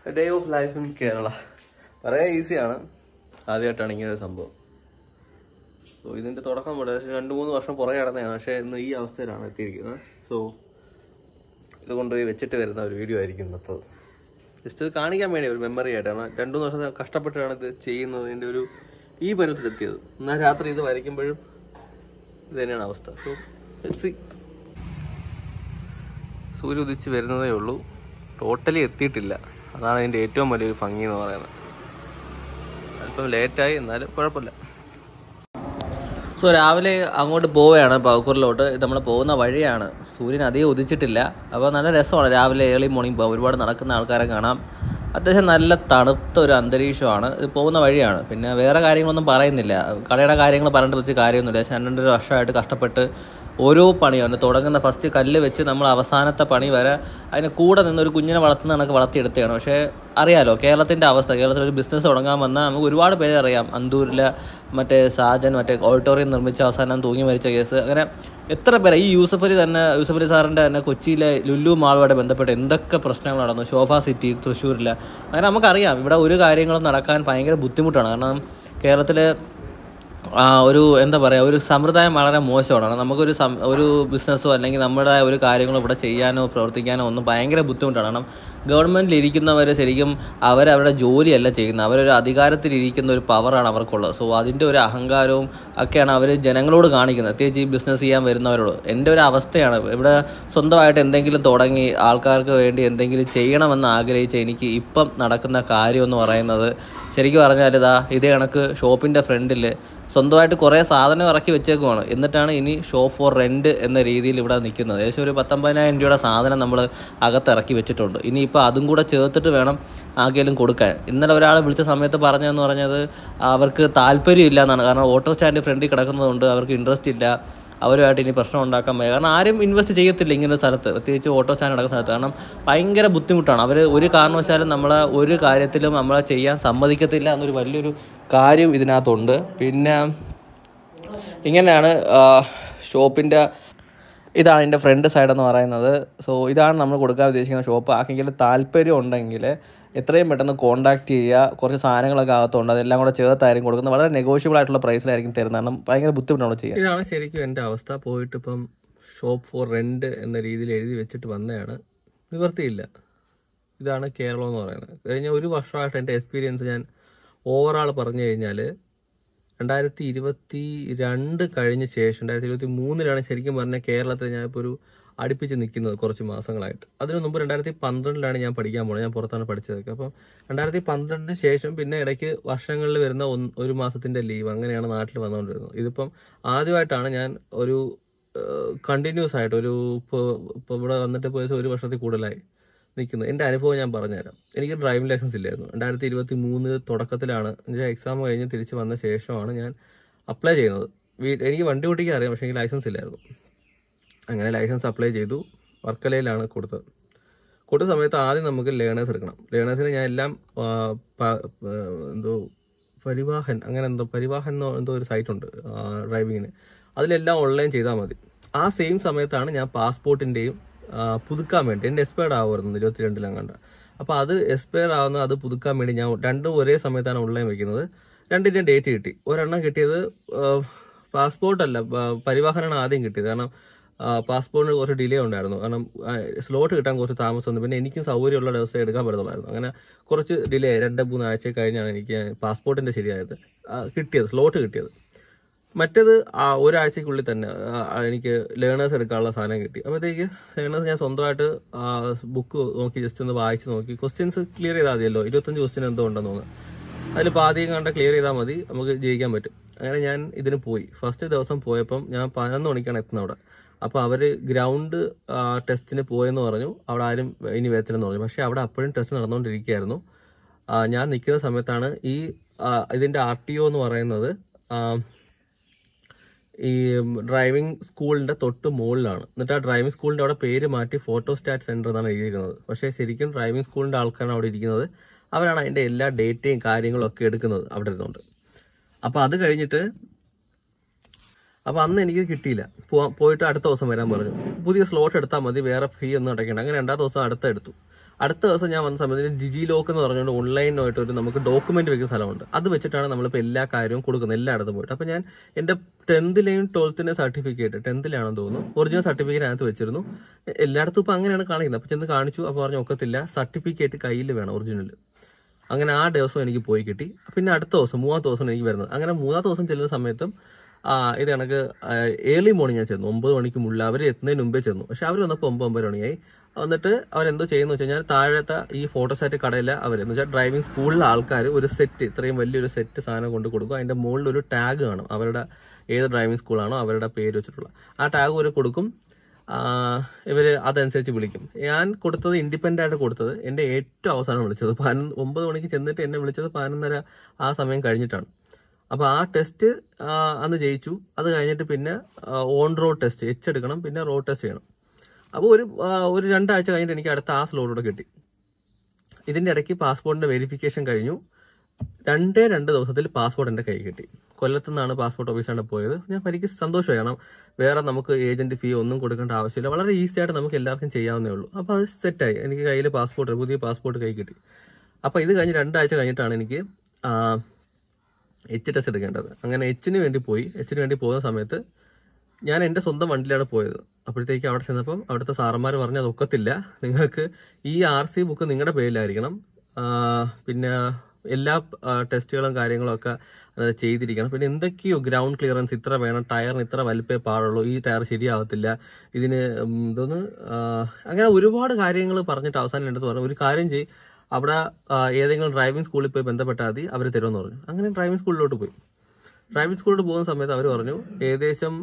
Day of life in Kerala പറയാൻ ഈസിയാണ്. ആദ്യമായിട്ടാണ് ഇങ്ങനെ ഒരു സംഭവം. സോ ഇതിൻ്റെ തുടക്കം മുതൽ 2-3 വർഷം പുറകെ നടന്നതാണ്. പക്ഷേ ഇന്ന് ഈ അവസ്ഥയിലാണ് എത്തിയിരിക്കുന്നത്. സോ ഇത് കൊണ്ടുപോയി വെച്ചിട്ട് വരുന്ന ഒരു വീഡിയോ ആയിരിക്കും ഇന്നത്തെ. ജസ്റ്റ് ഇത് കാണിക്കാൻ വേണ്ടി ഒരു മെമ്മറി ആയിട്ടാണ്. 2-3 വർഷം കഷ്ടപ്പെട്ടാണ് ഇത് ചെയ്യുന്നതിൻ്റെ ഒരു ഈ പരുവത്തിലെത്തിയത്. എന്നാൽ രാത്രി ഇത് വരയ്ക്കുമ്പോഴും ഇത് തന്നെയാണ് അവസ്ഥ. സോ സൂര്യ ഉദിച്ച് വരുന്നതേ ഉള്ളൂ. ടോട്ടലി എത്തിയിട്ടില്ല. അതാണ് അതിൻ്റെ ഏറ്റവും വലിയൊരു ഭംഗി എന്ന് പറയുന്നത്. അല്പം ലേറ്റായി, എന്നാലും കുഴപ്പമില്ല. സോ രാവിലെ അങ്ങോട്ട് പോവുകയാണ് പവക്കൂറിലോട്ട്. ഇത് നമ്മൾ പോകുന്ന വഴിയാണ്. സൂര്യൻ അധികം ഉദിച്ചിട്ടില്ല. അപ്പോൾ നല്ല രസമാണ് രാവിലെ ഏർലി മോർണിംഗ് പോകാം. ഒരുപാട് നടക്കുന്ന ആൾക്കാരെ കാണാം. അത്യാവശ്യം നല്ല തണുത്ത ഒരു അന്തരീക്ഷമാണ്. ഇത് പോകുന്ന വഴിയാണ്. പിന്നെ വേറെ കാര്യങ്ങളൊന്നും പറയുന്നില്ല. കടയുടെ കാര്യങ്ങൾ പറഞ്ഞിട്ട് വെച്ച് കാര്യമൊന്നുമില്ല. 2 വർഷമായിട്ട് കഷ്ടപ്പെട്ട് ഓരോ പണിയാണ് തുടങ്ങുന്ന. ഫസ്റ്റ് കല്ല് വെച്ച് നമ്മൾ അവസാനത്തെ പണി വരെ അതിന് കൂടെ നിന്നൊരു കുഞ്ഞിനെ വളർത്തുന്ന കണക്ക് വളർത്തിയെടുത്തതാണ്. പക്ഷേ അറിയാലോ കേരളത്തിൻ്റെ അവസ്ഥ. കേരളത്തിലൊരു ബിസിനസ് തുടങ്ങാൻ വന്നാൽ നമുക്ക് ഒരുപാട് പേരെ അറിയാം. അന്തൂരിലെ മറ്റേ സാജൻ ഓഡിറ്റോറിയം നിർമ്മിച്ച അവസാനം തൂങ്ങി മരിച്ച കേസ്. അങ്ങനെ എത്ര പേരെ. ഈ യൂസഫ് അലി സാറിൻ്റെ തന്നെ കൊച്ചിയിലെ ലുലു മാളുമായിട്ട് ബന്ധപ്പെട്ട് എന്തൊക്കെ പ്രശ്നങ്ങൾ നടന്നു. ശോഭ സിറ്റി തൃശ്ശൂരിൽ. അങ്ങനെ നമുക്കറിയാം ഇവിടെ ഒരു കാര്യങ്ങളും നടക്കാൻ ഭയങ്കര ബുദ്ധിമുട്ടാണ്. കാരണം കേരളത്തിലെ ഒരു എന്താ പറയുക, ഒരു സമ്പ്രദായം വളരെ മോശമാണ്. നമുക്കൊരു ഒരു ബിസിനസ്സോ അല്ലെങ്കിൽ നമ്മുടെ ഒരു കാര്യങ്ങളോ ഇവിടെ ചെയ്യാനോ പ്രവർത്തിക്കാനോ ഒന്നും ഭയങ്കര ബുദ്ധിമുട്ടാണ്. കാരണം ഗവൺമെൻറ്റിൽ ഇരിക്കുന്നവർ ശരിക്കും അവരവരുടെ ജോലിയല്ല ചെയ്യുന്നത്. അവരൊരു അധികാരത്തിലിരിക്കുന്ന ഒരു പവറാണ് അവർക്കുള്ളത്. സോ അതിൻ്റെ ഒരു അഹങ്കാരവും ഒക്കെയാണ് അവർ ജനങ്ങളോട് കാണിക്കുന്നത്, പ്രത്യേകിച്ച് ഈ ബിസിനസ് ചെയ്യാൻ വരുന്നവരോട്. എൻ്റെ ഒരു അവസ്ഥയാണ് ഇവിടെ സ്വന്തമായിട്ട് എന്തെങ്കിലും തുടങ്ങി ആൾക്കാർക്ക് വേണ്ടി എന്തെങ്കിലും ചെയ്യണമെന്ന് ആഗ്രഹിച്ച എനിക്ക് ഇപ്പം നടക്കുന്ന കാര്യമെന്ന് പറയുന്നത് ശരിക്കും പറഞ്ഞാൽ ഇതേ കണക്ക് ഷോപ്പിൻ്റെ ഫ്രണ്ടിൽ സ്വന്തമായിട്ട് കുറേ സാധനം ഇറക്കി വെച്ചേക്കുവാണ്. എന്നിട്ടാണ് ഇനി ഷോപ്പ് ഫോർ റെൻറ്റ് എന്ന രീതിയിൽ ഇവിടെ നിൽക്കുന്നത്. ഏകദേശം ഒരു 19,000 രൂപയുടെ സാധനം നമ്മൾ അകത്തിറക്കി വെച്ചിട്ടുണ്ട്. ഇനിയിപ്പോൾ അതും കൂടെ ചേർത്തിട്ട് വേണം ആർക്കെങ്കിലും കൊടുക്കാൻ. ഇന്നലെ ഒരാൾ വിളിച്ച സമയത്ത് പറഞ്ഞത് അവർക്ക് താല്പര്യമില്ല എന്നാണ്. കാരണം ഓട്ടോ സ്റ്റാൻഡ് ഫ്രണ്ടിൽ കിടക്കുന്നതുകൊണ്ട് അവർക്ക് ഇൻട്രസ്റ്റ് ഇല്ല. അവരുമായിട്ട് ഇനി പ്രശ്നം ഉണ്ടാക്കാൻ വയ്യ. കാരണം ആരും ഇൻവെസ്റ്റ് ചെയ്യത്തില്ല ഇങ്ങനെ ഒരു സ്ഥലത്ത്, പ്രത്യേകിച്ച് ഓട്ടോ സ്റ്റാൻഡ് നടക്കുന്ന സ്ഥലത്ത്. കാരണം ഭയങ്കര ബുദ്ധിമുട്ടാണ്. അവർ ഒരു കാരണവശാലും നമ്മളെ ഒരു കാര്യത്തിലും നമ്മളെ ചെയ്യാൻ സമ്മതിക്കത്തില്ല എന്നൊരു വലിയൊരു കാര്യം ഇതിനകത്തുണ്ട്. പിന്നെ ഇങ്ങനെയാണ് ഷോപ്പിൻ്റെ ഇതാണ് എൻ്റെ ഫ്രണ്ട് സൈഡെന്ന് പറയുന്നത്. സോ ഇതാണ് നമ്മൾ കൊടുക്കാൻ ഉദ്ദേശിക്കുന്ന ഷോപ്പ്. ആർക്കെങ്കിലും താല്പര്യം ഉണ്ടെങ്കിൽ എത്രയും പെട്ടെന്ന് കോൺടാക്ട് ചെയ്യുക. കുറച്ച് സാധനങ്ങളൊക്കെ അകത്തുണ്ട്, അതെല്ലാം കൂടെ ചേർത്തായിരിക്കും കൊടുക്കുന്നത്. വളരെ നെഗോഷ്യബിൾ ആയിട്ടുള്ള പ്രൈസിലായിരിക്കും തരുന്നത്. കാരണം ഭയങ്കര ബുദ്ധിമുട്ടാണ് ചെയ്യുക. ഇതാണ് ശരിക്കും എൻ്റെ അവസ്ഥ. പോയിട്ട് ഇപ്പം ഷോപ്പ് ഫോർ റെൻറ്റ് എന്ന രീതിയിൽ എഴുതി വെച്ചിട്ട് വന്നതാണ്. നിവർത്തിയില്ല. ഇതാണ് കേരളം എന്ന് പറയുന്നത്. കഴിഞ്ഞ 1 വർഷമായിട്ട് എൻ്റെ എക്സ്പീരിയൻസ് ഞാൻ ഓവറാൾ പറഞ്ഞു കഴിഞ്ഞാൽ 2022 കഴിഞ്ഞ ശേഷം 2023 ശരിക്കും പറഞ്ഞാൽ കേരളത്തിൽ ഞാനിപ്പോൾ ഒരു അടുപ്പിച്ച് നിൽക്കുന്നത് കുറച്ച് മാസങ്ങളായിട്ട്. അതിനു മുമ്പ് 2012 ഞാൻ പഠിക്കാൻ പോകുന്നത്. ഞാൻ പുറത്താണ് പഠിച്ചതൊക്കെ. അപ്പം 2012 ശേഷം പിന്നെ ഇടയ്ക്ക് വർഷങ്ങളിൽ വരുന്ന 1 മാസത്തിൻ്റെ ലീവ്, അങ്ങനെയാണ് നാട്ടിൽ വന്നുകൊണ്ടിരുന്നത്. ഇതിപ്പം ആദ്യമായിട്ടാണ് ഞാൻ ഒരു കണ്ടിന്യൂസ് ആയിട്ട് ഇപ്പോൾ ഇവിടെ വന്നിട്ട് ഇപ്പോൾ 1 വർഷത്തിൽ കൂടുതലായി നിൽക്കുന്നത്. എൻ്റെ അനുഭവം ഞാൻ പറഞ്ഞുതരാം. എനിക്ക് ഡ്രൈവിംഗ് ലൈസൻസ് ഇല്ലായിരുന്നു. 2023 തുടക്കത്തിലാണ്, എക്സാം കഴിഞ്ഞ് തിരിച്ച് വന്ന ശേഷമാണ് ഞാൻ അപ്ലൈ ചെയ്യുന്നത്. എനിക്ക് വണ്ടി ഓടിക്കാൻ അറിയാം, പക്ഷേ എനിക്ക് ലൈസൻസ് ഇല്ലായിരുന്നു. അങ്ങനെ ലൈസൻസ് അപ്ലൈ ചെയ്തു. വർക്കലയിലാണ് കൊടുത്തത്. കൊടുത്ത സമയത്ത് ആദ്യം നമുക്ക് ലേണേഴ്സ് എടുക്കണം. ലേണേഴ്സിന് ഞാൻ എല്ലാം പരിവാഹൻ എന്തോ ഒരു സൈറ്റുണ്ട് ഡ്രൈവിങ്ങിന്. അതിലെല്ലാം ഓൺലൈൻ ചെയ്താൽ മതി. ആ സെയിം സമയത്താണ് ഞാൻ പാസ്പോർട്ടിൻ്റെയും പുതുക്കാൻ വേണ്ടി, എൻ്റെ എക്സ്പയർഡ് ആവുമായിരുന്നു 22 അപ്പോൾ അത് എക്സ്പയർ ആവുന്ന അത് പുതുക്കാൻ വേണ്ടി ഞാൻ 2 ഒരേ സമയത്താണ് ഓൺലൈൻ വെക്കുന്നത്. 2ൻ്റെ ഡേറ്റ് കിട്ടി. ഒരെണ്ണം കിട്ടിയത് പാസ്പോർട്ടല്ല, പരിവാഹനാണ് ആദ്യം കിട്ടിയത്. കാരണം പാസ്പോർട്ടിന് കുറച്ച് ഡിലേ ഉണ്ടായിരുന്നു. കാരണം സ്ലോട്ട് കിട്ടാൻ കുറച്ച് താമസം വന്നു. പിന്നെ എനിക്കും സൗകര്യമുള്ള ദിവസം എടുക്കാൻ പറ്റത്തുള്ളായിരുന്നു. അങ്ങനെ കുറച്ച് ഡിലേ 2-3 ആഴ്ച കഴിഞ്ഞാണ് എനിക്ക് പാസ്പോർട്ടിൻ്റെ ശരിയായത് കിട്ടിയത്, സ്ലോട്ട് കിട്ടിയത്. മറ്റേത് ഒരാഴ്ചക്കുള്ളിൽ തന്നെ എനിക്ക് ലേണേഴ്സ് എടുക്കാനുള്ള സാധനം കിട്ടി. അപ്പോഴത്തേക്ക് ലേണേഴ്സ് ഞാൻ സ്വന്തമായിട്ട് ബുക്ക് നോക്കി ജസ്റ്റ് ഒന്ന് വായിച്ച് നോക്കി. ക്വസ്റ്റ്യൻസ് ക്ലിയർ ചെയ്താൽ മതിയല്ലോ. 25 ക്വസ്റ്റ്യൻ എന്തോ ഉണ്ടെന്ന് തോന്നുന്നു. അതിൽ പാതിയും കണ്ട ക്ലിയർ ചെയ്താൽ മതി, നമുക്ക് ജയിക്കാൻ പറ്റും. അങ്ങനെ ഞാൻ ഇതിന് പോയി. ഫസ്റ്റ് ദിവസം പോയപ്പം ഞാൻ 11 മണിക്കാണ് എത്തുന്നത് അവിടെ. അപ്പോൾ അവർ ഗ്രൗണ്ട് ടെസ്റ്റിന് പോയെന്ന് പറഞ്ഞു. അവിടെ ആരും ഇനി വരത്തില്ലെന്ന് പറഞ്ഞു. പക്ഷേ അവിടെ അപ്പോഴും ടെസ്റ്റ് നടന്നുകൊണ്ടിരിക്കുകയായിരുന്നു. ഞാൻ നിൽക്കുന്ന സമയത്താണ് ഇതിൻ്റെ RTO എന്ന് പറയുന്നത് ഈ ഡ്രൈവിംഗ് സ്കൂളിൻ്റെ തൊട്ട് മുകളിലാണ്. എന്നിട്ട് ആ ഡ്രൈവിംഗ് സ്കൂളിൻ്റെ അവിടെ പേര് മാറ്റി ഫോട്ടോസ്റ്റാറ്റ് സെൻറ്റർ എന്നാണ് എഴുതിയിരിക്കുന്നത്. പക്ഷേ ശരിക്കും ഡ്രൈവിംഗ് സ്കൂളിൻ്റെ ആൾക്കാരാണ് അവിടെ ഇരിക്കുന്നത്. അവരാണ് അതിൻ്റെ എല്ലാ ഡേറ്റയും കാര്യങ്ങളും ഒക്കെ എടുക്കുന്നത് അവിടെ ഇരുന്നുകൊണ്ട്. അപ്പോൾ അത് കഴിഞ്ഞിട്ട് അന്ന് എനിക്ക് കിട്ടിയില്ല. പോയിട്ട് അടുത്ത ദിവസം വരാൻ പറഞ്ഞു. പുതിയ സ്ലോട്ട് എടുത്താൽ മതി, വേറെ ഫീ ഒന്നും അടയ്ക്കേണ്ട. അങ്ങനെ 2ാം ദിവസം എടുത്തു. അടുത്ത ദിവസം ഞാൻ വന്ന സമയത്ത് ഡിജി ലോക്ക് എന്ന് പറഞ്ഞുകൊണ്ട് ഓൺലൈനായിട്ട് ഒരു നമുക്ക് ഡോക്യുമെന്റ് വെക്കുന്ന സ്ഥലമുണ്ട്. അത് വെച്ചിട്ടാണ് നമ്മളിപ്പോൾ എല്ലാ കാര്യവും കൊടുക്കുന്നത് എല്ലായിടത്തും പോയിട്ട്. അപ്പോൾ ഞാൻ എൻ്റെ 10ലെയും 12ലെയും സർട്ടിഫിക്കറ്റ് 10ലാണെന്ന് തോന്നുന്നു ഒറിജിനൽ സർട്ടിഫിക്കറ്റ് അതിനകത്ത് വെച്ചിരുന്നു. എല്ലായിടത്തും ഇപ്പോൾ അങ്ങനെയാണ് കാണിക്കുന്നത്. അപ്പോൾ ചെന്ന് കാണിച്ചു. അപ്പോൾ പറഞ്ഞു ഒക്കത്തില്ല, സർട്ടിഫിക്കറ്റ് കയ്യിൽ വേണം ഒറിജിനൽ. അങ്ങനെ ആ ദിവസം എനിക്ക് പോയി കിട്ടി. പിന്നെ അടുത്ത ദിവസം 3ാമത്തെ ദിവസം എനിക്ക് വരുന്നത്. അങ്ങനെ 3ാമത്തെ ദിവസം ചെല്ലുന്ന സമയത്തും ഇത് കണക്ക് ഏർലി മോർണിംഗ് ഞാൻ ചെന്നു. 9 മണിക്ക് മുകളിൽ അവർ എത്തുന്നതിന് മുമ്പേ ചെന്നു. പക്ഷെ അവർ വന്നപ്പോൾ 9 മണിയായി. എന്നിട്ട് അവരെന്തോ ചെയ്യുന്നു വെച്ച് കഴിഞ്ഞാൽ താഴത്തെ ഈ ഫോട്ടോസ്റ്റാറ്റ് കടയിലെ അവരെന്ന് വെച്ചാൽ ഡ്രൈവിംഗ് സ്കൂളിലെ ആൾക്കാർ ഒരു സെറ്റ്, ഇത്രയും വലിയൊരു സെറ്റ് സാധനം കൊണ്ട് കൊടുക്കും. അതിന്റെ മുകളിൽ ഒരു ടാഗ് കാണും, അവരുടെ ഏത് ഡ്രൈവിംഗ് സ്കൂളാണോ അവരുടെ പേര് വെച്ചിട്ടുള്ള ആ ടാഗ് ഒരു കൊടുക്കും. ഇവര് അതനുസരിച്ച് വിളിക്കും. ഞാൻ കൊടുത്തത് ഇൻഡിപെൻഡന്റ് ആയിട്ട് കൊടുത്തത് എന്റെ ഏറ്റവും അവസാനം വിളിച്ചത് 9 മണിക്ക് ചെന്നിട്ട് എന്നെ വിളിച്ചത് 11:30 ആ സമയം കഴിഞ്ഞിട്ടാണ്. അപ്പൊ ആ ടെസ്റ്റ് അന്ന് ജയിച്ചു. അത് കഴിഞ്ഞിട്ട് പിന്നെ ഓൺ റോഡ് ടെസ്റ്റ് എടുക്കണം, പിന്നെ റോഡ് ടെസ്റ്റ് ചെയ്യണം. അപ്പോൾ ഒരു 2 ആഴ്ച കഴിഞ്ഞിട്ട് എനിക്ക് അടുത്ത ആ സ്ലോട്ടോടെ കിട്ടി. ഇതിന്റെ ഇടയ്ക്ക് പാസ്പോർട്ടിന്റെ വെരിഫിക്കേഷൻ കഴിഞ്ഞു. 2 ദിവസത്തിൽ പാസ്പോർട്ട് എന്റെ കൈ കിട്ടി. കൊല്ലത്തു നിന്നാണ് പാസ്പോർട്ട് ഓഫീസാണ് പോയത്. ഞാൻ എനിക്ക് സന്തോഷമായി, കാരണം വേറെ നമുക്ക് ഏജന്റ് ഫീ ഒന്നും കൊടുക്കേണ്ട ആവശ്യമില്ല. വളരെ ഈസി ആയിട്ട് നമുക്ക് എല്ലാവർക്കും ചെയ്യാവുന്നേ ഉള്ളൂ. അപ്പോൾ അത് സെറ്റായി. എനിക്ക് കയ്യിൽ പാസ്പോർട്ട്, പുതിയ പാസ്പോർട്ട് കൈ കിട്ടി. അപ്പോൾ ഇത് കഴിഞ്ഞ് 2 ആഴ്ച കഴിഞ്ഞിട്ടാണ് എനിക്ക് ടെസ്റ്റ് എടുക്കേണ്ടത്. അങ്ങനെ എച്ചിന് വേണ്ടി പോകുന്ന സമയത്ത് ഞാൻ എൻ്റെ സ്വന്തം വണ്ടിയിലാണ് പോയത്. അപ്പോഴത്തേക്ക് അവിടെ ചെന്നപ്പം അവിടുത്തെ സാറന്മാർ പറഞ്ഞു അത് ഒക്കത്തില്ല, നിങ്ങൾക്ക് ഈ RC ബുക്ക് നിങ്ങളുടെ പേരിലായിരിക്കണം, പിന്നെ എല്ലാ ടെസ്റ്റുകളും കാര്യങ്ങളും ഒക്കെ ചെയ്തിരിക്കണം, പിന്നെ എന്തൊക്കെയോ ഗ്രൗണ്ട് ക്ലിയറൻസ് ഇത്ര വേണം, ടയറിന് ഇത്ര വലിപ്പേ പാടുള്ളൂ, ഈ ടയർ ശരിയാവത്തില്ല, ഇതിന് ഇതൊന്ന് അങ്ങനെ ഒരുപാട് കാര്യങ്ങൾ പറഞ്ഞിട്ട് അവസാനം എൻ്റെ അടുത്ത് പറഞ്ഞു ഒരു കാര്യം ചെയ്യും, അവിടെ ഏതെങ്കിലും ഡ്രൈവിംഗ് സ്കൂളിൽ പോയി ബന്ധപ്പെട്ടാൽ മതി, അവർ തരുമെന്ന് പറഞ്ഞു. അങ്ങനെ ഡ്രൈവിംഗ് സ്കൂളിലോട്ട് പോയി. ഡ്രൈവിംഗ് സ്കൂളിലോട്ട് പോകുന്ന സമയത്ത് അവർ പറഞ്ഞു ഏകദേശം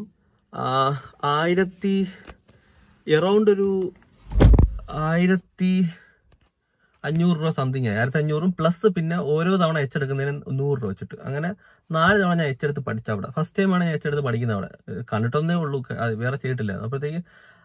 1,500 രൂപ സംതിങ് ആയി. 1,500 പ്ലസ് പിന്നെ ഓരോ തവണ എടുക്കുന്നതിന് 100 രൂപ വെച്ചിട്ട്. അങ്ങനെ 4 തവണ ഞാൻ എടുത്ത് പഠിച്ച അവിടെ. ഫസ്റ്റ് ടൈമാണ് ഞാൻ എടുത്ത് പഠിക്കുന്നത് അവിടെ. കണ്ടിട്ടൊന്നേ ഉള്ളൂ, വേറെ ചെയ്തിട്ടില്ല. അപ്പോഴത്തേക്ക്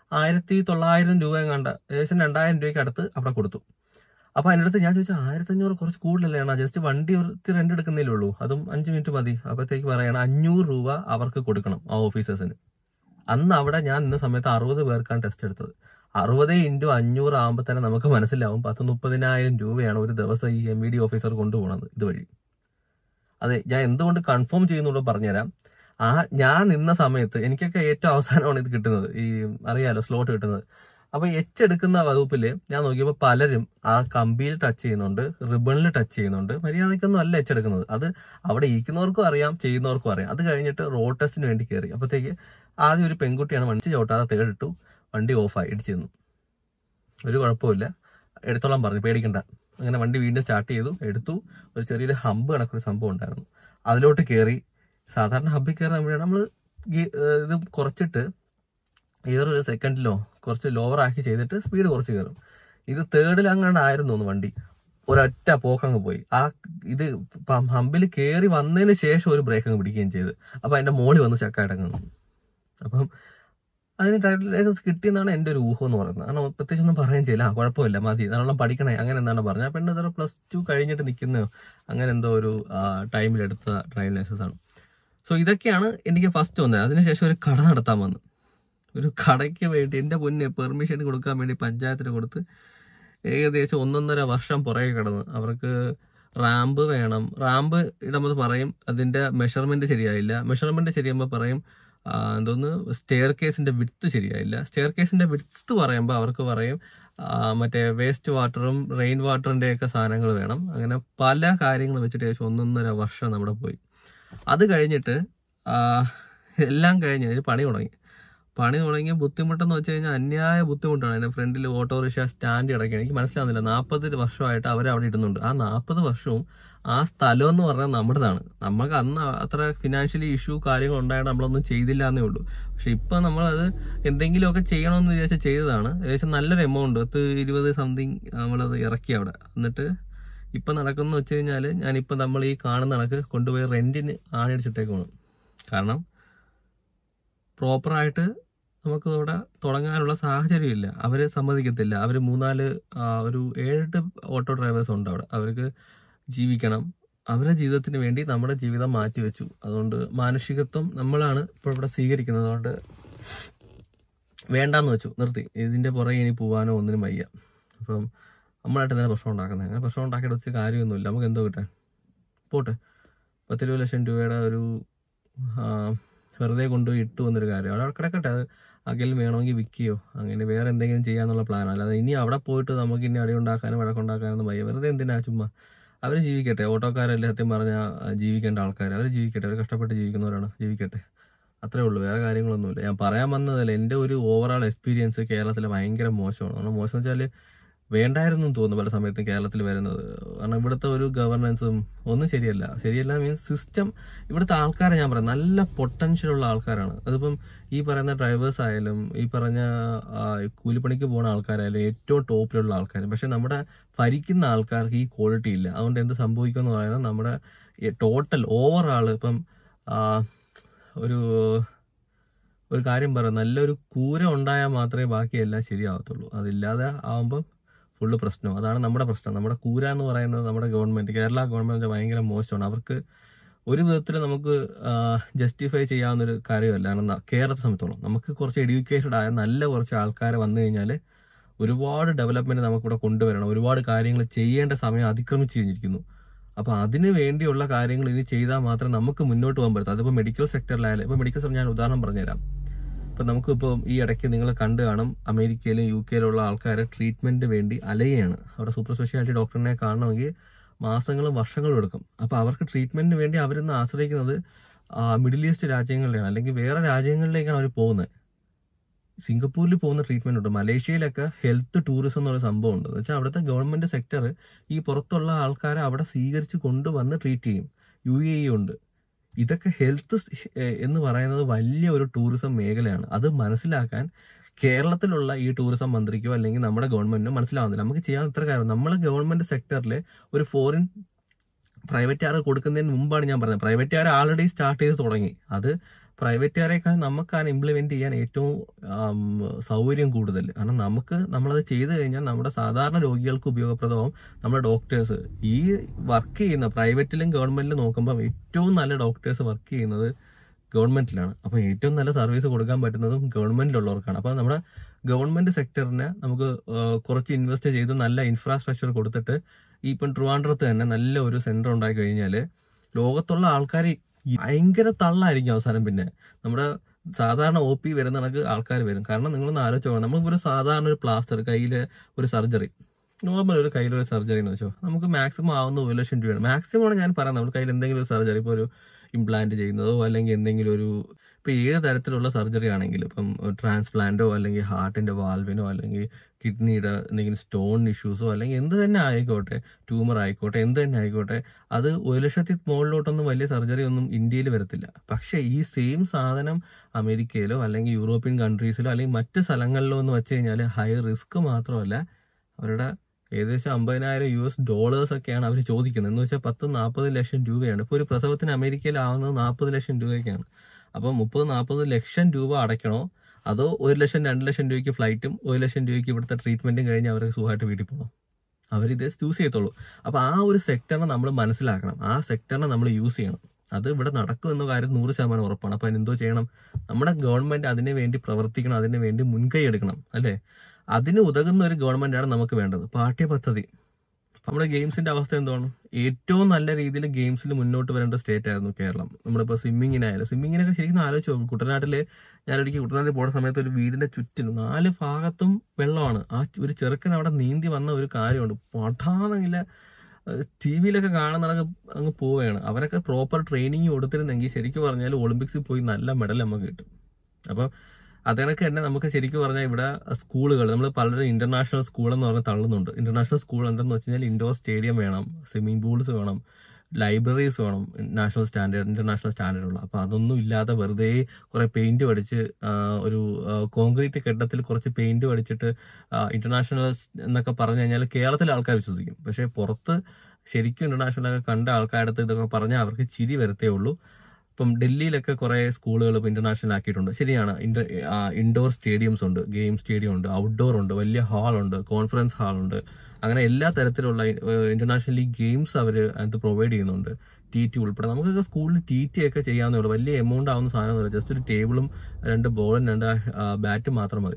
1,900 രൂപ കണ്ട ഏകദേശം 2,000 രൂപയ്ക്ക് അടുത്ത് അവിടെ കൊടുത്തു. അപ്പൊ അതിൻ്റെ അടുത്ത് ഞാൻ ചോദിച്ചാൽ 1,500 കുറച്ച് കൂടുതലല്ലേ, ജസ്റ്റ് വണ്ടി റെന്റ് എടുക്കുന്നതിലേ ഉള്ളൂ, അതും 5 മിനിറ്റ് മതി. അപ്പോഴത്തേക്ക് പറയണം 500 രൂപ അവർക്ക് കൊടുക്കണം ആ ഓഫീസേഴ്സിന്. അന്ന് അവിടെ ഞാൻ ഇന്ന സമയത്ത് 60 പേർക്കാണ് ടെസ്റ്റ് എടുത്തത്. 60 × 500 ആകുമ്പോൾ തന്നെ നമുക്ക് മനസ്സിലാവും 10-30,000 രൂപയാണ് ഒരു ദിവസം ഈ MVD ഓഫീസർ കൊണ്ടുപോകുന്നത് ഇതുവഴി. അതെ, ഞാൻ എന്തുകൊണ്ട് കൺഫേം ചെയ്യുന്നുള്ളൂ പറഞ്ഞുതരാം. ഞാൻ നിന്ന സമയത്ത് എനിക്കൊക്കെ ഏറ്റവും അവസാനമാണ് ഇത് കിട്ടുന്നത്, ഈ അറിയാലോ സ്ലോട്ട് കിട്ടുന്നത്. അപ്പൊ എടുക്കുന്ന വകുപ്പില് ഞാൻ നോക്കിയപ്പോൾ പലരും ആ കമ്പിയിൽ ടച്ച് ചെയ്യുന്നുണ്ട്, റിബണിൽ ടച്ച് ചെയ്യുന്നുണ്ട്. മര്യാദയ്ക്കൊന്നും അല്ല എടുക്കുന്നത്. അത് അവിടെ ഇരിക്കുന്നവർക്കും അറിയാം, ചെയ്യുന്നവർക്കും അറിയാം. അത് കഴിഞ്ഞിട്ട് റോഡ് ടെസ്റ്റിന് വേണ്ടി കയറി. അപ്പോഴത്തേക്ക് ആദ്യം ഒരു പെൺകുട്ടിയാണ് വണ്ടി ചവിട്ടാതെ തേടിട്ടു, വണ്ടി ഓഫായി, ഇടിച്ചിരുന്നു. ഒരു കുഴപ്പമില്ല, എടുത്തോളാൻ പറഞ്ഞു, പേടിക്കണ്ട. അങ്ങനെ വണ്ടി വീണ്ടും സ്റ്റാർട്ട് ചെയ്തു, എടുത്തു. ഒരു ചെറിയൊരു ഹമ്പ് കണക്കൊരു സംഭവം ഉണ്ടായിരുന്നു, അതിലോട്ട് കയറി. സാധാരണ ഹബ്ബിൽ കയറാൻ വേണ്ടിയാണ് നമ്മൾ ഇത് കുറച്ചിട്ട് ഏതൊരു സെക്കൻഡിലോ കുറച്ച് ലോവർ ആക്കി ചെയ്തിട്ട് സ്പീഡ് കുറച്ച് കയറും. ഇത് 3rd അങ്ങാണ്ടായിരുന്നു തോന്നുന്നു വണ്ടി. ഒരൊറ്റ പോക്കങ്ങ് പോയി. ഇത് ഹമ്പിൽ കയറി വന്നതിന് ശേഷം ഒരു ബ്രേക്ക് അങ്ങ് പിടിക്കുകയും ചെയ്ത്. അപ്പൊ അതിന്റെ മോളിൽ വന്ന് ചക്കായിട്ടങ്ങ്. അപ്പം അതിന് ഡ്രൈവിംഗ് ലൈസൻസ് കിട്ടിയെന്നാണ് എൻ്റെ ഒരു ഊഹം എന്ന് പറയുന്നത്. കാരണം പ്രത്യേകിച്ചൊന്നും പറയുകയും ചെയ്യില്ല, കുഴപ്പമില്ല, മതി, നല്ലോണം പഠിക്കണേ, അങ്ങനെ എന്താണ് പറഞ്ഞത്. പെണ്ണ് ഇതൊരു +2 കഴിഞ്ഞിട്ട് നിൽക്കുന്നോ അങ്ങനെ എന്തോ ഒരു ടൈമിലെടുത്ത ഡ്രൈവിംഗ് ലൈസൻസ് ആണ്. സോ ഇതൊക്കെയാണ് എനിക്ക് ഫസ്റ്റ് വന്നത്. അതിനുശേഷം ഒരു കട നടത്താൻ വന്നു. ഒരു കടയ്ക്ക് വേണ്ടി എൻ്റെ മുന്നേ പെർമിഷൻ കൊടുക്കാൻ വേണ്ടി പഞ്ചായത്തിന് കൊടുത്ത് ഏകദേശം 1.5 വർഷം പുറകെ കിടന്ന്. അവർക്ക് റാമ്പ് വേണം, റാമ്പ് ഇടുമ്പോൾ പറയും അതിന്റെ മെഷർമെന്റ് ശരിയായില്ല, മെഷർമെന്റ് ശരിയാകുമ്പോൾ പറയും എന്തോന്ന് സ്റ്റെയർ കേസിന്റെ വിഡ്ത്ത് ശരിയായില്ല, സ്റ്റെയർ കേസിന്റെ വിഡ്ത്ത് പറയുമ്പോൾ അവർക്ക് പറയും മറ്റേ വേസ്റ്റ് വാട്ടറും റെയിൻ വാട്ടറിന്റെ ഒക്കെ സാധനങ്ങൾ വേണം. അങ്ങനെ പല കാര്യങ്ങൾ വെച്ചിട്ട് ഏകദേശം 1.5 വർഷം നമ്മുടെ പോയി. അത് കഴിഞ്ഞിട്ട് എല്ലാം കഴിഞ്ഞ് പണി തുടങ്ങി ബുദ്ധിമുട്ടെന്ന് വെച്ച് കഴിഞ്ഞാൽ അന്യായ ബുദ്ധിമുട്ടാണ്. എൻ്റെ ഫ്രണ്ടിൽ ഓട്ടോറിക്ഷ സ്റ്റാൻഡ് കിടക്കുകയാണ്. എനിക്ക് മനസ്സിലാവുന്നില്ല, 40 വർഷമായിട്ട് അവരവിടെ ഇടുന്നുണ്ട്. ആ 40 വർഷവും ആ സ്ഥലം എന്ന് പറഞ്ഞാൽ നമ്മുടേതാണ്. നമുക്ക് അന്ന് അത്ര ഫിനാൻഷ്യലി ഇഷ്യൂ കാര്യങ്ങൾ ഉണ്ടായിട്ട് നമ്മളൊന്നും ചെയ്തില്ല എന്നേ ഉള്ളൂ. പക്ഷെ ഇപ്പം നമ്മളത് എന്തെങ്കിലുമൊക്കെ ചെയ്യണമെന്ന് വിചാരിച്ച് ചെയ്തതാണ്. ഏകദേശം നല്ലൊരു എമൗണ്ട് 20 സംതിങ് നമ്മളത് ഇറക്കി അവിടെ. എന്നിട്ട് ഇപ്പം നടക്കുന്ന വെച്ച് കഴിഞ്ഞാൽ ഞാനിപ്പോൾ നമ്മൾ ഈ കാണുന്ന കണക്ക് കൊണ്ടുപോയി റെന്റിന് ആണിയടിച്ചിട്ടേക്കാണ്. കാരണം പ്രോപ്പറായിട്ട് നമുക്ക് ഇവിടെ തുടങ്ങാനുള്ള സാഹചര്യമില്ല, അവർ സമ്മതിക്കത്തില്ല. അവർ 7-8 ഓട്ടോ ഡ്രൈവേഴ്സ് ഉണ്ട് അവിടെ. അവർക്ക് ജീവിക്കണം, അവരുടെ ജീവിതത്തിന് വേണ്ടി നമ്മുടെ ജീവിതം മാറ്റിവെച്ചു. അതുകൊണ്ട് മാനുഷികത്വം നമ്മളാണ് ഇപ്പോൾ ഇവിടെ സ്വീകരിക്കുന്നത്. അതുകൊണ്ട് വേണ്ടാന്ന് വെച്ചു, നിർത്തി. ഇതിന്റെ പുറകെ ഇനി പോകാനോ ഒന്നിനും വയ്യ. അപ്പം നമ്മളായിട്ട് തന്നെ പ്രശ്നം ഉണ്ടാക്കുന്നത്. അങ്ങനെ പ്രശ്നം ഉണ്ടാക്കിയിട്ട് വെച്ച് കാര്യമൊന്നുമില്ല. നമുക്ക് എന്തോ കിട്ടാൻ പോട്ടെ. 10-20 ലക്ഷം രൂപയുടെ ഒരു വെറുതെ കൊണ്ടുപോയി ഇട്ടു വന്നൊരു കാര്യം അവിടെ കിടക്കട്ടെ. അത് ആർക്കെങ്കിലും വേണമെങ്കിൽ വിൽക്കുകയോ അങ്ങനെ വേറെ എന്തെങ്കിലും ചെയ്യാന്നുള്ള പ്ലാൻ. അല്ലാതെ ഇനി അവിടെ പോയിട്ട് നമുക്ക് ഇനി അടിയുണ്ടാക്കാനും വഴക്കുണ്ടാക്കാനൊന്നും വയ്യ. വെറുതെ എന്തിനാ ചുമ്മാ. അവർ ജീവിക്കട്ടെ. ഓട്ടോക്കാരല്ലേ സത്യം പറഞ്ഞാൽ ജീവിക്കേണ്ട ആൾക്കാർ. അവർ ജീവിക്കട്ടെ. അവർ കഷ്ടപ്പെട്ട് ജീവിക്കുന്നവരാണ്, ജീവിക്കട്ടെ. അത്രേ ഉള്ളൂ, വേറെ കാര്യങ്ങളൊന്നുമില്ല. ഞാൻ പറയാൻ വന്നതല്ല, എൻ്റെ ഒരു ഓവറോൾ എക്സ്പീരിയൻസ് കേരളത്തിൽ ഭയങ്കര മോശമാണ്. കാരണം മോശം വെച്ചാൽ വേണ്ടായിരുന്നു തോന്നുന്നു പല സമയത്തും കേരളത്തിൽ വരുന്നത്. കാരണം ഇവിടുത്തെ ഒരു ഗവർണൻസും ഒന്നും ശരിയല്ല മീൻസ് സിസ്റ്റം. ഇവിടുത്തെ ആൾക്കാരെ ഞാൻ പറയാം നല്ല പൊട്ടൻഷ്യലുള്ള ആൾക്കാരാണ്. അതിപ്പം ഈ പറയുന്ന ഡ്രൈവേഴ്സ് ആയാലും ഈ പറഞ്ഞ കൂലിപ്പണിക്ക് പോകുന്ന ആൾക്കാരായാലും ഏറ്റവും ടോപ്പിലുള്ള ആൾക്കാർ. പക്ഷെ നമ്മുടെ ഭരിക്കുന്ന ആൾക്കാർക്ക് ഈ ക്വാളിറ്റി ഇല്ല. അതുകൊണ്ട് എന്ത് സംഭവിക്കുമെന്ന് പറയുന്നത് നമ്മുടെ ടോട്ടൽ ഓവറാൾ ഇപ്പം ഒരു കാര്യം പറയാം, നല്ലൊരു കൂര ഉണ്ടായാൽ മാത്രമേ ബാക്കിയെല്ലാം ശരിയാവത്തുള്ളൂ. അതില്ലാതെ ആവുമ്പം ഫുള്ള് പ്രശ്നം. അതാണ് നമ്മുടെ പ്രശ്നം. നമ്മുടെ കൂര എന്ന് പറയുന്നത് നമ്മുടെ ഗവൺമെന്റ്, കേരള ഗവൺമെന്റ് ഭയങ്കര മോശമാണ്. അവർക്ക് ഒരു വിധത്തിൽ നമുക്ക് ജസ്റ്റിഫൈ ചെയ്യാവുന്നൊരു കാര്യമല്ല. കാരണം കേരളത്തെ സംബന്ധിച്ചോളം നമുക്ക് കുറച്ച് എഡ്യൂക്കേറ്റഡ് ആയ നല്ല കുറച്ച് ആൾക്കാരെ വന്നു കഴിഞ്ഞാൽ ഒരുപാട് ഡെവലപ്മെന്റ് നമുക്കിവിടെ കൊണ്ടുവരണം. ഒരുപാട് കാര്യങ്ങൾ ചെയ്യേണ്ട സമയം അതിക്രമിച്ചു കഴിഞ്ഞിരിക്കുന്നു. അപ്പൊ അതിന് വേണ്ടിയുള്ള കാര്യങ്ങൾ ഇനി ചെയ്താൽ മാത്രമേ നമുക്ക് മുന്നോട്ട് പോകാൻ പറ്റൂ. അതിപ്പോൾ മെഡിക്കൽ സെക്ടറിലായാലും, ഇപ്പൊ മെഡിക്കൽ സെക്ടർ ഞാൻ ഉദാഹരണം പറഞ്ഞുതരാം. ഇപ്പൊ നമുക്കിപ്പോൾ ഈ ഇടയ്ക്ക് നിങ്ങൾ കണ്ടു കാണും, അമേരിക്കയിലും UK യിലുള്ള ആൾക്കാരെ ട്രീറ്റ്മെന്റ് വേണ്ടി അലയാണ്. അവിടെ സൂപ്പർ സ്പെഷ്യാലിറ്റി ഡോക്ടറിനെ കാണണമെങ്കിൽ മാസങ്ങളും വർഷങ്ങളും എടുക്കും. അപ്പൊ അവർക്ക് ട്രീറ്റ്മെന്റിന് വേണ്ടി അവരിന്ന് ആശ്രയിക്കുന്നത് മിഡിൽ ഈസ്റ്റ് രാജ്യങ്ങളിലാണ്, അല്ലെങ്കിൽ വേറെ രാജ്യങ്ങളിലേക്കാണ് അവർ പോകുന്നത്. സിംഗപ്പൂരിൽ പോകുന്ന ട്രീറ്റ്മെന്റ് ഉണ്ട്. മലേഷ്യയിലൊക്കെ ഹെൽത്ത് ടൂറിസം എന്നൊരു സംഭവം ഉണ്ട്. എന്ന് വെച്ചാൽ അവിടുത്തെ ഗവൺമെന്റ് സെക്ടർ ഈ പുറത്തുള്ള ആൾക്കാരെ അവിടെ സ്വീകരിച്ച് കൊണ്ടുവന്ന് ട്രീറ്റ് ചെയ്യും. UAE ഉണ്ട്. ഇതൊക്കെ ഹെൽത്ത് എന്ന് പറയുന്നത് വലിയ ഒരു ടൂറിസം മേഖലയാണ്. അത് മനസ്സിലാക്കാൻ കേരളത്തിലുള്ള ഈ ടൂറിസം മന്ത്രിക്കോ അല്ലെങ്കിൽ നമ്മുടെ ഗവൺമെന്റിനോ മനസ്സിലാവുന്നില്ല. നമുക്ക് ചെയ്യാൻ ഇത്ര കാര്യം, നമ്മൾ ഗവൺമെന്റ് സെക്ടറിൽ ഒരു ഫോറിൻ പ്രൈവറ്റുകാർ കൊടുക്കുന്നതിന് മുമ്പാണ് ഞാൻ പറഞ്ഞത്. പ്രൈവറ്റുകാർ ആൾറെഡി സ്റ്റാർട്ട് ചെയ്ത് തുടങ്ങി. അത് പ്രൈവറ്റുകാരെക്കാൾ നമുക്കാണ് ഇംപ്ലിമെന്റ് ചെയ്യാൻ ഏറ്റവും സൗകര്യം കൂടുതൽ. കാരണം നമ്മളത് ചെയ്തു കഴിഞ്ഞാൽ നമ്മുടെ സാധാരണ രോഗികൾക്ക് ഉപയോഗപ്രദമാവും. നമ്മുടെ ഡോക്ടേഴ്സ് ഈ വർക്ക് ചെയ്യുന്ന പ്രൈവറ്റിലും ഗവൺമെന്റിലും നോക്കുമ്പോൾ ഏറ്റവും നല്ല ഡോക്ടേഴ്സ് വർക്ക് ചെയ്യുന്നത് ഗവൺമെന്റിലാണ്. അപ്പൊ ഏറ്റവും നല്ല സർവീസ് കൊടുക്കാൻ പറ്റുന്നതും ഗവൺമെന്റിലുള്ളവർക്കാണ്. അപ്പൊ നമ്മുടെ ഗവൺമെന്റ് സെക്ടറിനെ നമുക്ക് കുറച്ച് ഇൻവെസ്റ്റ് ചെയ്ത് നല്ല ഇൻഫ്രാസ്ട്രക്ചർ കൊടുത്തിട്ട് ഇപ്പം ട്രിവാൻഡ്രത്ത് തന്നെ നല്ല ഒരു സെന്റർ ഉണ്ടായി കഴിഞ്ഞാൽ ലോകത്തുള്ള ആൾക്കാർ ഭയങ്കര തള്ളായിരിക്കും അവസാനം. പിന്നെ നമ്മുടെ സാധാരണ OP വരുന്ന കണക്ക് ആൾക്കാർ വരും. കാരണം നിങ്ങളൊന്ന് ആലോചിച്ച് നോക്കണം, നമുക്കൊരു സാധാരണ ഒരു പ്ലാസ്റ്റർ കയ്യിൽ ഒരു സർജറി, നോർമൽ ഒരു കയ്യിലൊരു സർജറി എന്ന് വെച്ചോ, നമുക്ക് മാക്സിമം ആവുന്ന 1 ലക്ഷം രൂപയാണ്. മാക്സിമമാണ് ഞാൻ പറയുന്നത്. നമ്മുടെ കയ്യിൽ എന്തെങ്കിലും ഒരു സർജറി, ഇപ്പോൾ ഒരു ഇംപ്ലാന്റ് ചെയ്യുന്നതോ അല്ലെങ്കിൽ എന്തെങ്കിലും ഒരു ഇപ്പൊ ഏത് തരത്തിലുള്ള സർജറി ആണെങ്കിലും, ഇപ്പം ട്രാൻസ്പ്ലാന്റോ അല്ലെങ്കിൽ ഹാർട്ടിന്റെ വാൽവിനോ അല്ലെങ്കിൽ കിഡ്നിയുടെ എന്തെങ്കിലും സ്റ്റോൺ ഇഷ്യൂസോ അല്ലെങ്കിൽ എന്ത് തന്നെ ആയിക്കോട്ടെ, ട്യൂമർ ആയിക്കോട്ടെ, എന്ത് തന്നെ ആയിക്കോട്ടെ, അത് 1 ലക്ഷത്തിൽ മുകളിലോട്ടൊന്നും വലിയ സർജറി ഒന്നും ഇന്ത്യയിൽ വരത്തില്ല. പക്ഷെ ഈ സെയിം സാധനം അമേരിക്കയിലോ അല്ലെങ്കിൽ യൂറോപ്യൻ കൺട്രീസിലോ അല്ലെങ്കിൽ മറ്റ് സ്ഥലങ്ങളിലോ എന്ന് വെച്ച് കഴിഞ്ഞാൽ ഹൈ റിസ്ക് മാത്രമല്ല, അവരുടെ ഏകദേശം $50,000 ഒക്കെയാണ് അവർ ചോദിക്കുന്നത്. എന്ന് വെച്ചാൽ 10-40 ലക്ഷം രൂപയാണ്. ഇപ്പോൾ ഒരു പ്രസവത്തിന് അമേരിക്കയിൽ ആവുന്നത് 40 ലക്ഷം രൂപയ്ക്കാണ്. അപ്പം 30-40 ലക്ഷം രൂപ അടയ്ക്കണോ, അതോ 1 ലക്ഷം 2 ലക്ഷം രൂപയ്ക്ക് ഫ്ലൈറ്റും 1 ലക്ഷം രൂപയ്ക്ക് ഇവിടുത്തെ ട്രീറ്റ്മെന്റും കഴിഞ്ഞ് അവർക്ക് സുഖമായിട്ട് വീട്ടിൽ പോകണം? അവരിത് ചൂസ് ചെയ്യത്തുള്ളൂ. അപ്പൊ ആ ഒരു സെക്ടറിനെ നമ്മൾ മനസ്സിലാക്കണം, ആ സെക്ടറിനെ നമ്മൾ യൂസ് ചെയ്യണം. അത് ഇവിടെ നടക്കും എന്ന കാര്യം 100% ഉറപ്പാണ്. അപ്പൊ അതിനെന്തോ ചെയ്യണം? നമ്മുടെ ഗവൺമെന്റ് അതിനു വേണ്ടി പ്രവർത്തിക്കണം, അതിനു വേണ്ടി മുൻകൈ എടുക്കണം, അല്ലേ? അതിന് ഉതകുന്ന ഒരു ഗവൺമെന്റാണ് നമുക്ക് വേണ്ടത്. പാഠ്യപദ്ധതി, നമ്മുടെ ഗെയിംസിന്റെ അവസ്ഥ എന്താണ്? ഏറ്റവും നല്ല രീതിയിൽ ഗെയിംസിൽ മുന്നോട്ട് വരേണ്ട സ്റ്റേറ്റ് ആയിരുന്നു കേരളം. നമ്മളിപ്പോൾ സ്വിമ്മിങ്ങിനൊക്കെ ശരിക്കും ആലോചിച്ച് നോക്കും. കുട്ടനാട്ടില് ഞാനൊരിക്കൽ കുട്ടനാട്ടിൽ പോകുന്ന സമയത്ത് ഒരു വീടിന്റെ ചുറ്റിനും 4 ഭാഗത്തും വെള്ളമാണ്. ആ ഒരു ചെറുക്കൻ അവിടെ നീന്തി വന്ന ഒരു കാര്യമുണ്ട്. പഠാന്നില്ല TV-യിലൊക്കെ കാണുന്നതൊക്കെ അങ്ങ് പോവുകയാണ്. അവരൊക്കെ പ്രോപ്പർ ട്രെയിനിങ് കൊടുത്തിരുന്നെങ്കിൽ ശരിക്കും പറഞ്ഞാൽ ഒളിമ്പിക്സിൽ പോയി നല്ല മെഡൽ നമുക്ക് കിട്ടും. അപ്പം അതിനൊക്കെ തന്നെ നമുക്ക് ശരിക്കും പറഞ്ഞാൽ ഇവിടെ സ്കൂളുകൾ, നമ്മൾ പലരും ഇന്റർനാഷണൽ സ്കൂൾ എന്ന് പറഞ്ഞാൽ തള്ളുന്നുണ്ട്. ഇന്റർനാഷണൽ സ്കൂൾ എന്തെന്ന് വെച്ച് കഴിഞ്ഞാൽ ഇൻഡോർ സ്റ്റേഡിയം വേണം, സ്വിമ്മിംഗ് പൂൾസ് വേണം, ലൈബ്രറീസ് വേണം, ഇന്റർനാഷണൽ സ്റ്റാൻഡേർഡ് ഉള്ള. അപ്പൊ അതൊന്നും ഇല്ലാതെ വെറുതെ കുറെ പെയിന്റ് അടിച്ച് ഒരു കോൺക്രീറ്റ് കെട്ടിടത്തിൽ കുറച്ച് പെയിന്റ് അടിച്ചിട്ട് ഇന്റർനാഷണൽ എന്നൊക്കെ പറഞ്ഞു കഴിഞ്ഞാൽ കേരളത്തിലെ ആൾക്കാർ വിശ്വസിക്കും. പക്ഷെ പുറത്ത് ശരിക്കും ഇന്റർനാഷണൽ ഒക്കെ കണ്ട ആൾക്കാരുടെ അടുത്ത് ഇതൊക്കെ പറഞ്ഞാൽ അവർക്ക് ചിരി വരത്തേ ഉള്ളൂ. ഇപ്പം ഡൽഹിയിലൊക്കെ കുറെ സ്കൂളുകൾ ഇപ്പം ഇന്റർനാഷണൽ ആക്കിയിട്ടുണ്ട്. ശരിയാണ്, ഇൻഡോർ സ്റ്റേഡിയംസ് ഉണ്ട്, ഗെയിം സ്റ്റേഡിയം ഉണ്ട്, ഔട്ട്ഡോർ ഉണ്ട്, വലിയ ഹാളുണ്ട്, കോൺഫറൻസ് ഹാളുണ്ട്. അങ്ങനെ എല്ലാ തരത്തിലുള്ള ഇന്റർനാഷണലി ഗെയിംസ് അവർ അതിനകത്ത് പ്രൊവൈഡ് ചെയ്യുന്നുണ്ട്. TT ഉൾപ്പെടെ നമുക്കൊക്കെ സ്കൂളിൽ TT ഒക്കെ ചെയ്യാവുന്നേ ഉള്ളൂ. വലിയ എമൗണ്ട് ആവുന്ന സാധനമൊന്നുമില്ല. ജസ്റ്റ് ഒരു ടേബിളും 2 ബോളും 2 ബാറ്റും മാത്രം മതി.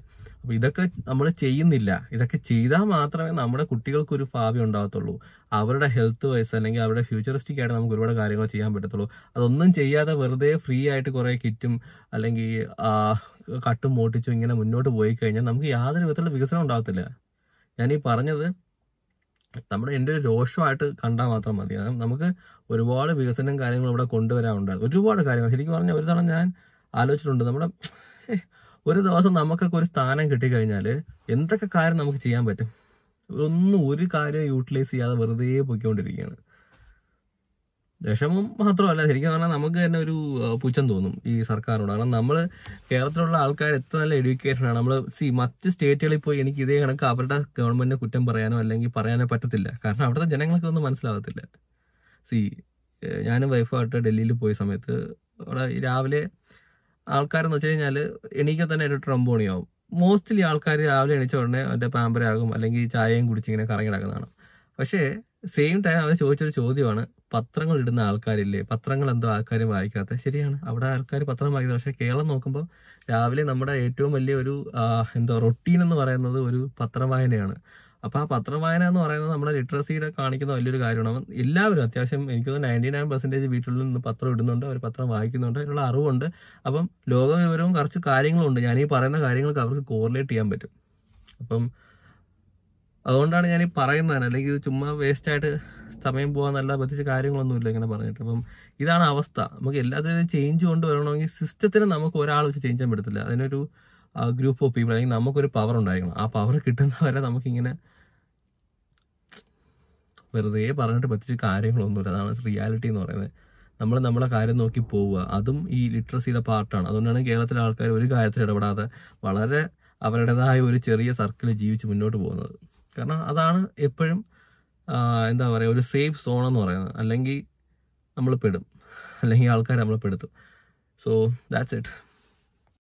അപ്പോൾ ഇതൊക്കെ നമ്മൾ ചെയ്യുന്നില്ല. ഇതൊക്കെ ചെയ്താൽ മാത്രമേ നമ്മുടെ കുട്ടികൾക്കൊരു ഭാവി ഉണ്ടാകത്തുള്ളൂ. അവരുടെ ഹെൽത്ത് വൈസ് അല്ലെങ്കിൽ അവരുടെ ഫ്യൂച്ചറിസ്റ്റിക് ആയിട്ട് നമുക്ക് ഒരുപാട് കാര്യങ്ങൾ ചെയ്യാൻ പറ്റത്തുള്ളൂ. അതൊന്നും ചെയ്യാതെ വെറുതെ ഫ്രീ ആയിട്ട് കുറേ കിറ്റും അല്ലെങ്കിൽ കട്ടും മോട്ടിച്ചും ഇങ്ങനെ മുന്നോട്ട് പോയി കഴിഞ്ഞാൽ നമുക്ക് യാതൊരു വിധത്തിലുള്ള വികസനം ഉണ്ടാകത്തില്ല. ഞാനീ പറഞ്ഞത് എൻ്റെ ഒരു രോഷമായിട്ട് കണ്ടാൽ മാത്രം മതി. കാരണം നമുക്ക് ഒരുപാട് വികസനം കാര്യങ്ങളും ഇവിടെ കൊണ്ടുവരാനുണ്ട്. ഒരുപാട് കാര്യങ്ങൾ ശരിക്കും പറഞ്ഞാൽ ഒരു തവണ ഞാൻ ആലോചിച്ചിട്ടുണ്ട്. നമ്മുടെ ഒരു ദിവസം നമുക്കൊക്കെ ഒരു സ്ഥാനം കിട്ടിക്കഴിഞ്ഞാൽ എന്തൊക്കെ കാര്യം നമുക്ക് ചെയ്യാൻ പറ്റും? ഒരു കാര്യം യൂട്ടിലൈസ് ചെയ്യാതെ വെറുതെ പോയിക്കൊണ്ടിരിക്കുകയാണ്. വിഷമം മാത്രമല്ല, ശരിക്കും പറഞ്ഞാൽ നമുക്ക് തന്നെ ഒരു പുച്ഛം തോന്നും ഈ സർക്കാരിനോട്. കാരണം നമ്മൾ കേരളത്തിലുള്ള ആൾക്കാർ എത്ര നല്ല എഡ്യൂക്കേഷനാണ്. നമ്മൾ മറ്റ് സ്റ്റേറ്റുകളിൽ പോയി എനിക്ക് ഇതേ കണക്ക് അവരുടെ ഗവൺമെന്റിനെ കുറ്റം പറയാനോ അല്ലെങ്കിൽ പറയാനോ പറ്റത്തില്ല. കാരണം അവിടുത്തെ ജനങ്ങൾക്ക് ഒന്നും മനസ്സിലാകത്തില്ല. ഞാനും വൈഫായിട്ട് ഡൽഹിയിൽ പോയ സമയത്ത് അവിടെ രാവിലെ ആൾക്കാരെന്ന് വെച്ച് കഴിഞ്ഞാൽ എണീക്കെ തന്നെ ഒരു ട്രംബോണിയാവും. മോസ്റ്റ്ലി ആൾക്കാർ രാവിലെ എണീച്ച ഉടനെ അവൻ്റെ പാമ്പരാകും അല്ലെങ്കിൽ ചായയും കുടിച്ചിങ്ങനെ കറങ്ങി നടക്കുന്നതാണ്. പക്ഷേ സെയിം ടൈം അവർ ചോദിച്ചൊരു ചോദ്യമാണ്, പത്രങ്ങൾ ഇടുന്ന ആൾക്കാരില്ലേ, പത്രങ്ങൾ എന്തോ ആൾക്കാരും വായിക്കാത്ത? ശരിയാണ്, അവിടെ ആൾക്കാർ പത്രം വായിക്കുന്നത്. പക്ഷേ കേരളം നോക്കുമ്പോൾ രാവിലെ നമ്മുടെ ഏറ്റവും വലിയ ഒരു റൊട്ടീൻ എന്ന് പറയുന്നത് ഒരു പത്രം വായനയാണ്. അപ്പോൾ ആ പത്രം വായന എന്ന് പറയുന്നത് നമ്മുടെ ലിറ്ററസിയുടെ കാണിക്കുന്ന വലിയൊരു കാര്യമാണ്. എല്ലാവരും അത്യാവശ്യം എനിക്ക് 99% വീട്ടിൽ നിന്ന് പത്രം ഇടുന്നുണ്ട്, അവർ പത്രം വായിക്കുന്നുണ്ട്, അതിനുള്ള അറിവുണ്ട്. അപ്പം ലോക വിവരവും കുറച്ച് കാര്യങ്ങളുണ്ട്. ഞാൻ ഈ പറയുന്ന കാര്യങ്ങൾക്ക് അവർക്ക് കോറിലേറ്റ് ചെയ്യാൻ പറ്റും. അപ്പം അതുകൊണ്ടാണ് ഞാൻ ഈ പറയുന്നത്. അല്ലെങ്കിൽ ഇത് ചുമ്മാ വേസ്റ്റായിട്ട് സമയം പോകാന്നല്ല, പ്രത്യേകിച്ച് കാര്യങ്ങളൊന്നുമില്ല ഇങ്ങനെ പറഞ്ഞിട്ട്. അപ്പം ഇതാണ് അവസ്ഥ. നമുക്ക് എല്ലാത്തിനും ചേഞ്ച് കൊണ്ടുവരണമെങ്കിൽ സിസ്റ്റത്തിന് നമുക്ക് ഒരാൾ വെച്ച് ചേഞ്ച് ചെയ്യാൻ പറ്റത്തില്ല. അതിനൊരു ഗ്രൂപ്പ് ഓഫ് പീപ്പിൾ അല്ലെങ്കിൽ നമുക്കൊരു പവർ ഉണ്ടായിരിക്കണം. ആ പവർ കിട്ടുന്നവരെ നമുക്കിങ്ങനെ വെറുതെ പറഞ്ഞിട്ട് പ്രത്യേകിച്ച് കാര്യങ്ങളൊന്നുമില്ല. അതാണ് റിയാലിറ്റി എന്ന് പറയുന്നത്. നമ്മൾ നമ്മളെ കാര്യം നോക്കി പോവുക. അതും ഈ ലിറ്ററസിയുടെ പാർട്ടാണ്. അതുകൊണ്ടാണ് കേരളത്തിലെ ആൾക്കാർ ഒരു കാര്യത്തിൽ ഇടപെടാതെ വളരെ അവരുടേതായ ഒരു ചെറിയ സർക്കിൾ ജീവിച്ച് മുന്നോട്ട് പോകുന്നത്. കാരണം അതാണ് എപ്പോഴും ഒരു സേഫ് സോൺ എന്ന് പറയുന്നത്. അല്ലെങ്കിൽ നമ്മൾ പെടും, അല്ലെങ്കിൽ ആൾക്കാർ നമ്മളെ പെടുത്തും. So that's it.